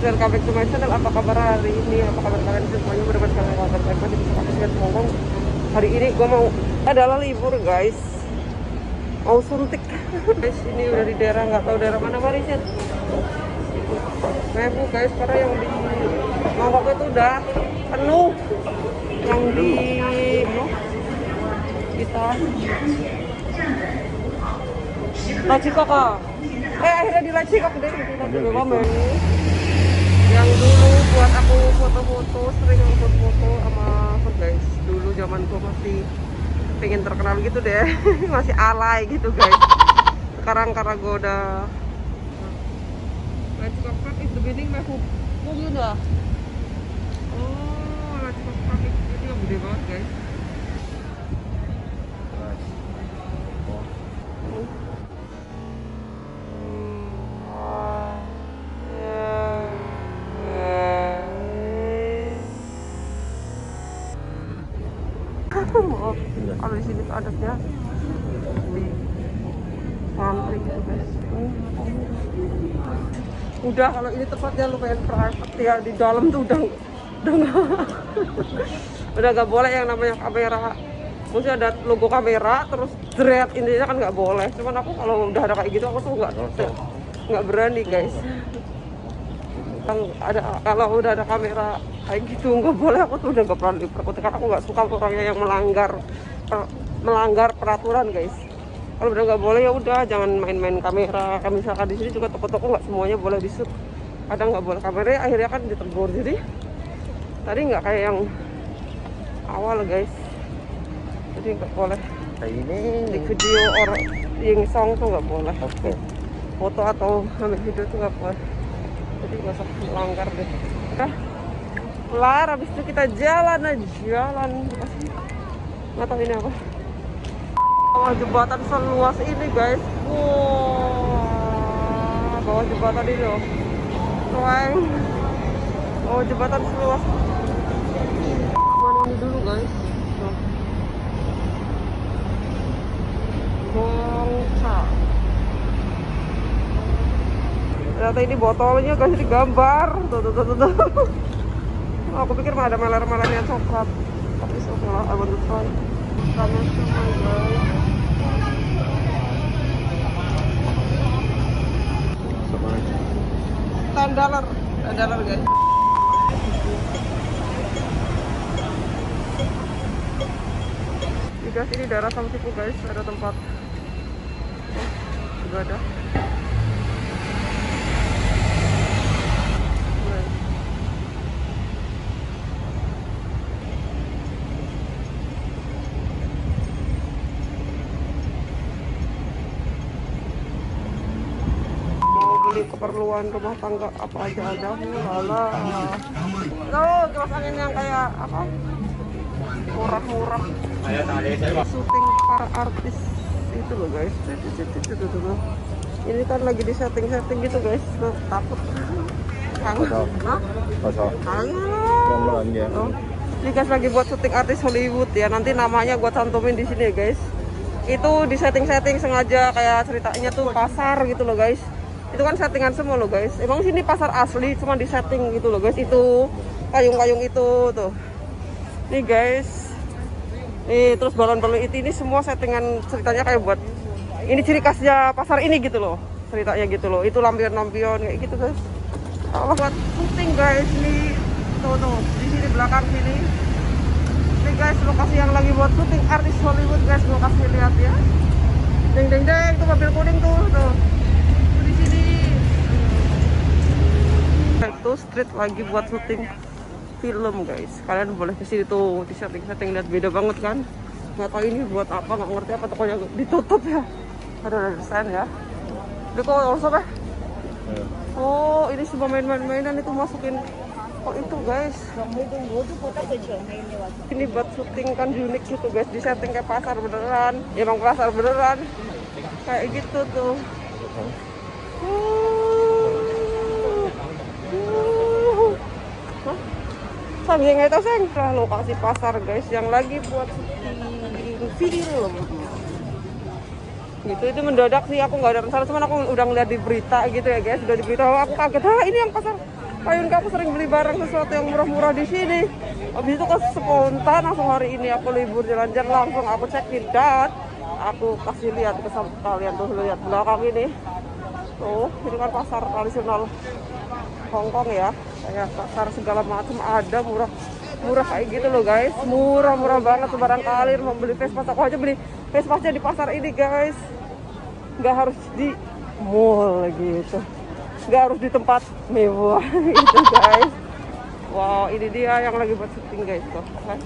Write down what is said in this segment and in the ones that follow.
dan welcome back to my channel. Apa kabar hari ini? Apa kabar kalian semuanya? Mudah-mudahan kalian kabar baik. Masih bisa kalian ngomong. Hari ini gue mau adalah libur guys. Mau suntik. Guys, ini udah di daerah, nggak tahu daerah mana Mariset. Mebu guys, karena yang di Mangkok itu udah penuh. Yang di kita Lacikok akhirnya di Lacikok deh gitu yang dulu buat aku foto-foto, sering foto-foto sama guys. Dulu zaman gua masih pengen terkenal gitu deh. Masih alay gitu guys. Sekarang karena gua udah Lacikok Park is the beginning my hope. Oh gitu dah. Oh, Lacikok Park itu yang gede banget guys. Kalau di sini tuh adatnya di pantry gitu guys. Udah kalau ini tempatnya lumayan private ya, di dalam tuh udah nggak boleh yang namanya kamera. Maksudnya ada logo kamera terus dread, intinya kan nggak boleh. Cuman aku kalau udah ada kayak gitu aku tuh nggak berani guys. Kalau udah ada kamera kayak gitu nggak boleh, aku tuh udah nggak pernah diperkutik karena aku nggak suka orangnya yang melanggar peraturan guys. Kalau udah nggak boleh ya udah jangan main-main kamera. Kayak misalkan di sini juga toko-toko nggak semuanya boleh di shoot, kadang nggak boleh kamera, akhirnya kan ditegur. Jadi tadi nggak kayak yang awal guys, jadi nggak boleh kayak ini di video orang yang song tuh nggak boleh. Oke. Foto atau ambil video tuh nggak boleh, jadi nggak usah melanggar deh. Udah kelar, habis itu kita jalan nggak tahu ini apa. Bawah jembatan seluas ini guys. Wow, bawah jembatan ini loh. Keren. Bawah jembatan seluas. Mana ini dulu guys. Bongsa. Ternyata ini botolnya guys digambar. Tuh. Aku pikir mah ada meler-melernya coklat. Tapi setelah I want to try. Sama guys. $10 guys. Guys, ini daerah Samsipu guys, ada tempat ibadah. Keperluan rumah tangga apa aja ada. Lala. Tuh, kipas angin yang kayak apa? Murah-murah. Syuting para artis itu loh guys. Tuh. Ini kan lagi di setting gitu guys. Tuh, takut. Kangen. Hah? Kangen. Oh. Ini guys lagi buat syuting artis Hollywood ya. Nanti namanya gua cantumin di sini ya guys. Itu di setting sengaja kayak ceritanya tuh pasar gitu loh guys. Itu kan settingan semua loh guys. Emang sini pasar asli, cuma di setting gitu loh guys. Itu payung-payung itu tuh. Nih guys. Nih terus balon-balon itu ini semua settingan, ceritanya kayak buat ini ciri khasnya pasar ini gitu loh. Ceritanya gitu loh. Itu lampion-lampion kayak gitu guys. Allah buat syuting guys nih. Tuh di sini belakang sini. Nih guys lokasi yang lagi buat syuting artis Hollywood guys. Gua kasih lihat ya. Deng tuh mobil kuning tuh. Itu street lagi buat syuting film guys. Kalian boleh ke sini tuh, di setting lihat beda banget kan. Nggak tahu ini buat apa, nggak ngerti apa, tokonya ditutup ya. Ada desain ya. Ini kok also ya? Oh ini semua mainan itu masukin. Oh itu guys. Ini buat syuting kan unik gitu guys. Di setting kayak pasar beneran. Ya emang pasar beneran. Kayak gitu tuh. Sambil nggak tahu saya lokasi pasar guys yang lagi buat film gitu. Itu mendadak sih, aku nggak ada rencana, cuman aku udah ngeliat di berita gitu ya guys, udah di berita. Aku kaget, ini yang pasar Payun, aku sering beli barang sesuatu yang murah-murah di sini. Habis itu spontan langsung hari ini aku libur jalan-jalan, langsung aku cekin dan aku kasih lihat ke kalian tuh, lihat belakang ini. Tuh, ini kan pasar tradisional Hong Kong ya. Kayak pasar segala macam ada murah kayak gitu loh guys. Murah banget, sebarang kali mau beli face mask. Aku aja beli face masknya di pasar ini guys. Nggak harus di mall gitu. Nggak harus di tempat mewah itu guys. Wow, ini dia yang lagi buat syuting guys tuh kan.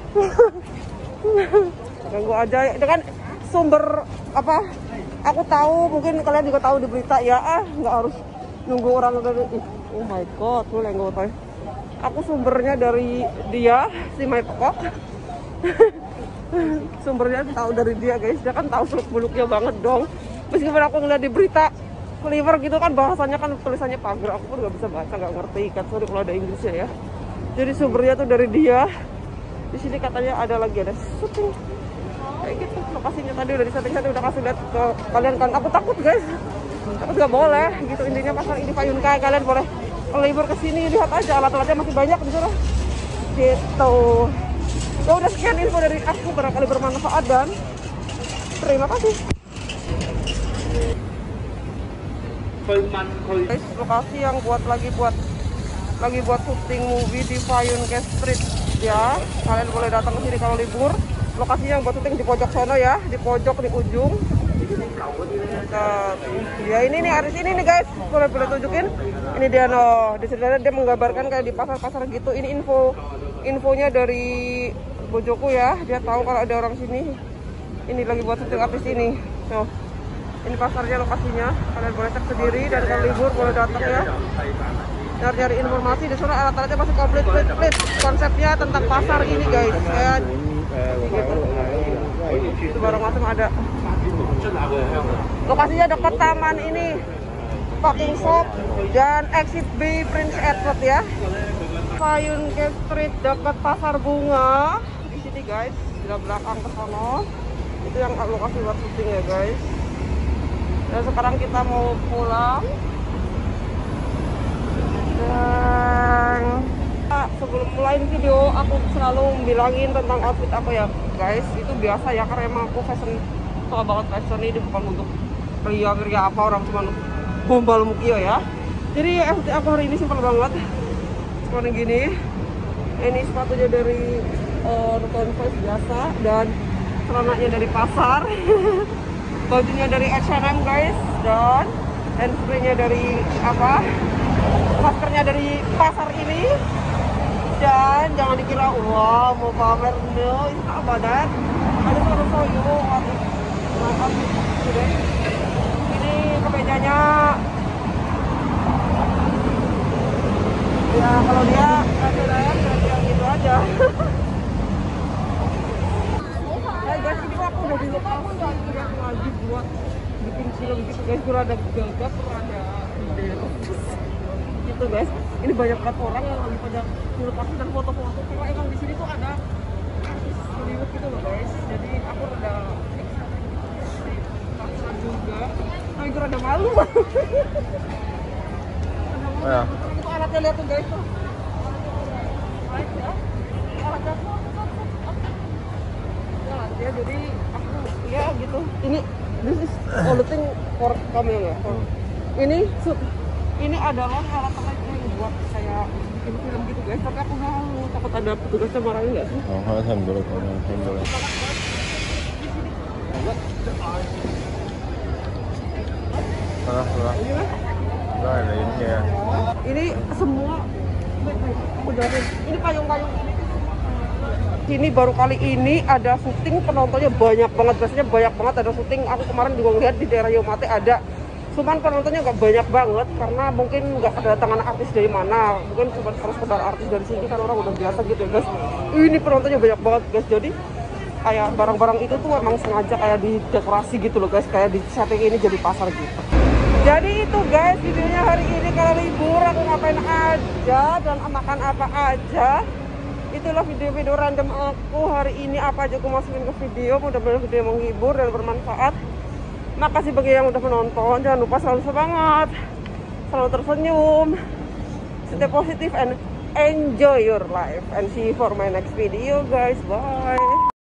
Ganggu aja itu kan sumber apa, aku tahu, mungkin kalian juga tahu di berita ya, nggak harus nunggu orang dari oh my god tuh lenggo toy. Aku sumbernya dari dia, si My Pekok. Sumbernya tahu dari dia guys, dia kan tahu seluk beluknya banget dong. Meskipun aku ngeliat di berita Cleaver gitu kan, bahasanya kan tulisannya pagar, aku pun nggak bisa baca, nggak ngerti kan, sorry kalau ada Inggrisnya ya. Jadi sumbernya tuh dari dia. Di sini katanya ada lagi ada syuting kayak gitu. Lokasinya tadi udah disetting-setting, udah kasih lihat ke kalian kan. Aku takut guys, takut nggak boleh gitu. Intinya pasar ini Payun Kai, kalian boleh libur ke sini, lihat aja alat-alatnya masih banyak di sana. Gitu. Ya udah, sekian info dari aku, barangkali bermanfaat dan terima kasih. Guys, lokasi yang lagi buat syuting movie di Payun Kai Street ya. Kalian boleh datang ke sini kalau libur. Lokasinya yang buat syuting di pojok sana ya, di pojok di ujung. Ya ini nih artis ini nih guys, boleh tunjukin. Ini dia no, di sini dia menggambarkan kayak di pasar-pasar gitu. Ini infonya dari bojoku ya, dia tahu kalau ada orang sini. Ini lagi buat syuting artis ini. No. Ini pasarnya, lokasinya. Kalian boleh cek sendiri dan kalau libur boleh datang ya. Cari informasi di sana, alat-alatnya masih komplit. Konsepnya tentang pasar ini guys. Kayak gitu. Itu barang macam ada. Lokasinya dekat taman ini, Parking Shop dan Exit B Prince Edward ya. Payun Kai Street dekat pasar bunga. Di sini guys, di belakang ke sana. Itu yang lokasi buat syuting ya guys. Dan sekarang kita mau pulang. Dan sebelum mulai video aku selalu bilangin tentang outfit aku ya guys. Itu biasa ya, karena emang aku suka banget fashion. Ini bukan untuk pria apa, orang cuma gombal mukio ya. Jadi outfit aku hari ini simpel banget, seperti gini. Ini sepatunya dari Converse biasa dan celananya dari pasar. Bajunya dari H&M guys, dan handspray-nya dari apa, maskernya dari pasar ini. Dan jangan dikira wah mau pamer, no, itu abadan. Ada selalu soyo, maaf deh. Ini kemejanya ya, kalau dia kira-kira gitu aja. Guys, ini aku udah di lokasi yang lagi buat bikin film gitu guys. Kurang ada gagap, kurang ada ide gitu guys. Ini banyak banget orang yang lagi pada di lokasi dan foto-foto, karena emang di sini tuh ada artis Hollywood gitu loh guys. Jadi aku rada pasar juga, tapi gue rada malu. Ya. Itu alatnya, lihat tuh guys tuh. Baik ya, alatnya tuh. Ya, jadi aku ya gitu. Ini this is all the thing for camera ya. Ini adalah alat-alat yang buat saya bikin film gitu guys. Tapi aku malu, takut ada petugasnya marahin nggak sih? Oh, alhamdulillah, alhamdulillah. Nah, ini ya. Ini semua udah ini payung-payung ini. Sini baru kali ini ada syuting, penontonnya banyak banget, biasanya banyak banget ada syuting. Aku kemarin juga lihat di daerah Yomate ada, cuman penontonnya nggak banyak banget karena mungkin nggak kedatangan artis dari mana, mungkin cuma sekedar artis dari sini kan orang udah biasa gitu ya guys. Ini penontonnya banyak banget guys, jadi kayak barang-barang itu tuh emang sengaja kayak didekorasi gitu loh guys, kayak di setting ini jadi pasar gitu. Jadi itu guys videonya hari ini. Kalau libur aku ngapain aja dan makan apa aja, itulah video-video random aku hari ini. Apa aja aku masukin ke video, mudah-mudahan video menghibur dan bermanfaat. Makasih bagi yang udah menonton, jangan lupa selalu semangat, selalu tersenyum, stay positive and enjoy your life, and see you for my next video guys. Bye.